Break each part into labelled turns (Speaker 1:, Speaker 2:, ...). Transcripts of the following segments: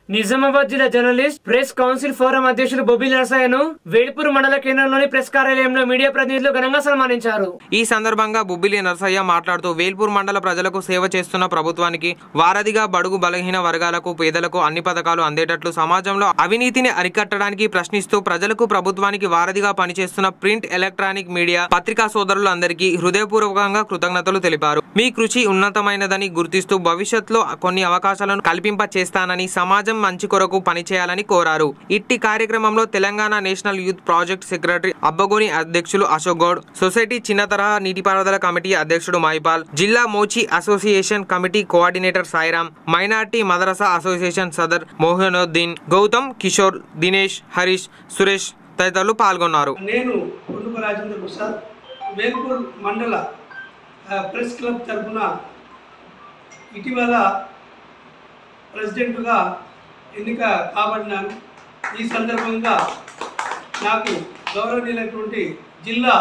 Speaker 1: నిజామాబాద్ జిల్లా journalist press council forum అధ్యక్షులు బొబ్బిలి నరసయ్యను వేల్పూర్ మండల కేంద్రంలోని ప్రెస్ కార్యాలయంలో మీడియా ప్రతినిధులు ఘనంగా సన్మానించారు।
Speaker 2: ఈ సందర్భంగా బొబ్బిలి నరసయ్య మాట్లాడుతూ వేల్పూర్ మండల ప్రజలకు సేవ చేస్తున్న ప్రభుత్వానికి వారధిగా బడుగు బలహీన వర్గాలకు పేదలకు అన్ని పథకాలు అందేటట్లు సమాజంలో అవినీతిని అరికట్టడానికి ప్రశ్నిస్తూ ప్రజలకు ప్రభుత్వానికి వారధిగా పనిచేస్తున్న ప్రింట్ ఎలక్ట్రానిక్ మీడియా పత్రికా సోదరులందరికీ హృదయపూర్వకంగా కృతజ్ఞతలు తెలిపారు। మీ కృషి ఉన్నతమైనదని గుర్తిస్తూ భవిష్యత్తులో కొన్ని అవకాశాలను కల్పింప చేస్తానని సమాజం మంచి కొరకు పనిచేయాలని కోరారు। ఇట్టి కార్యక్రమంలో Telangana national youth project secretary Abbagoni అధ్యక్షులు అశోక్ గౌడ్, సొసైటీ చిన్న తరహా నీటిపారుదల కమిటీ అధ్యక్షుడు మహిపాల్, జిల్లా Mochi association committee coordinator Sairam, minority మదరసా అసోసియేషన్ సదర్ మోహనుద్దీన్, గౌతమ్, కిషోర్, దినేష్, హరీష్, సురేష్ తదితరులు పాల్గొన్నారు।
Speaker 3: నేను రాజేంద్ర ప్రసాద్ వేల్పూర్ మండల ప్రెస్ క్లబ్ తరఫున ఇటీవల ప్రెసిడెంట్గా ఎన్నిక కాబడినాను। ఈ సందర్భంగా నాకు గౌరవనీయులైనటువంటి జిల్లా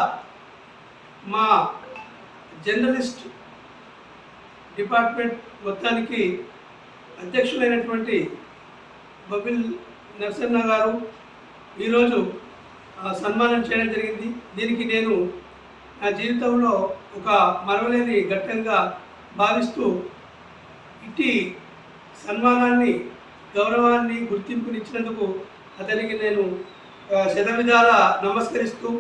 Speaker 3: మా జర్నలిస్ట్ డిపార్ట్మెంట్ మొత్తానికి అధ్యక్షులైనటువంటి బొబ్బిలి నరసన్న గారు ఈరోజు సన్మానం చేయడం జరిగింది। దీనికి నేను నా జీవితంలో ఒక మరవలేని ఘట్టంగా భావిస్తూ ఇట్టి సన్మానాన్ని గౌరవాన్ని గుర్తింపునిచ్చినందుకు అతనికి నేను శతవిధాల నమస్కరిస్తూ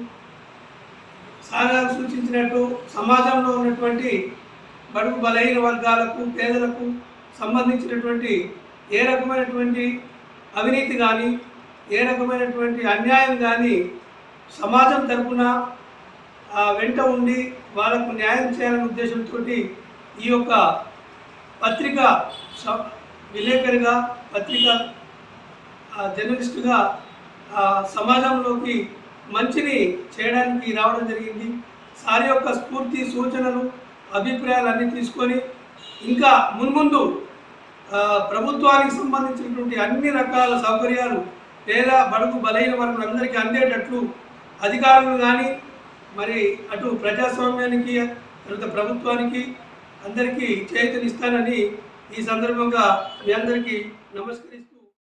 Speaker 3: సారాలు సూచించినట్టు సమాజంలో ఉన్నటువంటి బడుగు బలహీన వర్గాలకు పేదలకు సంబంధించినటువంటి ఏ రకమైనటువంటి అవినీతి కానీ ఏ రకమైనటువంటి అన్యాయం కానీ సమాజం తరపున వెంట ఉండి వాళ్ళకు న్యాయం చేయాలనే ఉద్దేశంతో ఈ యొక్క పత్రిక విలేకరిగా పత్రిక జర్నలిస్టుగా సమాజంలోకి మంచిని చేయడానికి రావడం జరిగింది। సార్ యొక్క స్ఫూర్తి సూచనలు అభిప్రాయాలన్నీ తీసుకొని ఇంకా మున్ముందు ప్రభుత్వానికి సంబంధించినటువంటి అన్ని రకాల సౌకర్యాలు పేద బడుగు బలహీన వర్గాలందరికీ అందేటట్లు అధికారులు కానీ మరి అటు ప్రజాస్వామ్యానికి తర్వాత ప్రభుత్వానికి అందరికీ చేయూతనిస్తానని ఈ సందర్భంగా మీ అందరికీ నమస్కరిస్తాను।